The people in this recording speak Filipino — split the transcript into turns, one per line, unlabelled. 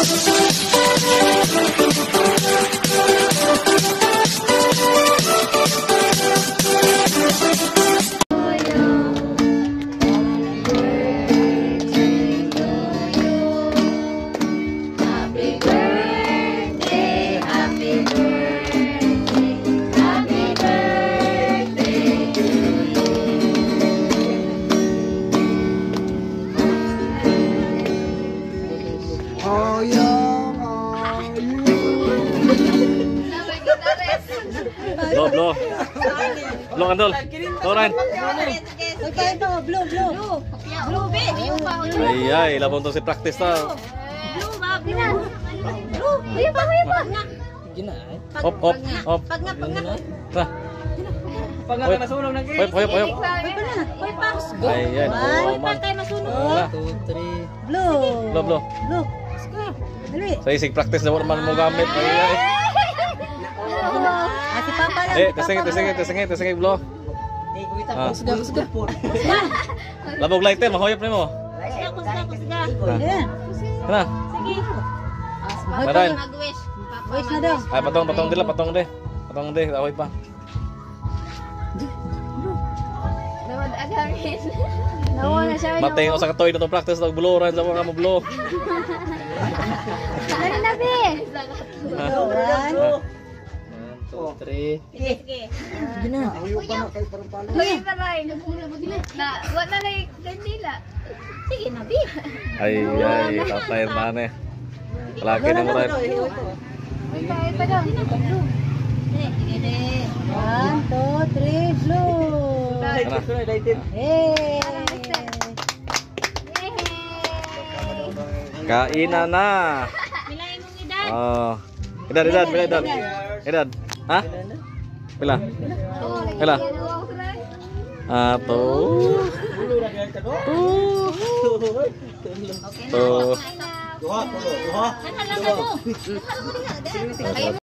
Blow. Blow kandol. Blow Ryan.
Okay, ito, blue. Blue, babe.
Ay, labong to si practice ta.
Blue, ba? Blue. Ayun pa.
Op.
Pag nga.
Ta.
Pag nga nasunog ng
Hoy.
Hoy pa.
Ay, yan.
Hoy pa
Man.
tayo masunog.
Wala.
2, 3.
Blue.
Blow.
Dali.
Sa isig practice na wala man mo gamit. Ay.
Si Papa lang.
Testing blow.
Usga.
Labog lighter, mahoyop nimo.
Kusga.
Kana.
Sige.
Madain.
Wish na daw.
Ay, patong dila. Patong de, ahoy pa.
Nawala siya.
Matay ko sa katoy na to practice ng buluran sa mga mo blow.
Dali na, be.
1, 2, 3.
Sige.
Uy, taray. Wala na yung kandila.
Sige na, be.
Ay, tatay na eh. Laki na mo rin.
Uy, kahit pa daw.
Sige. 1, 2, 3, blue. Hey.
Kainan na.
Bilay mong edad.
Oh. Edad. Ha? Pila? Pila? Ato. Tuh.
Ano lang ako?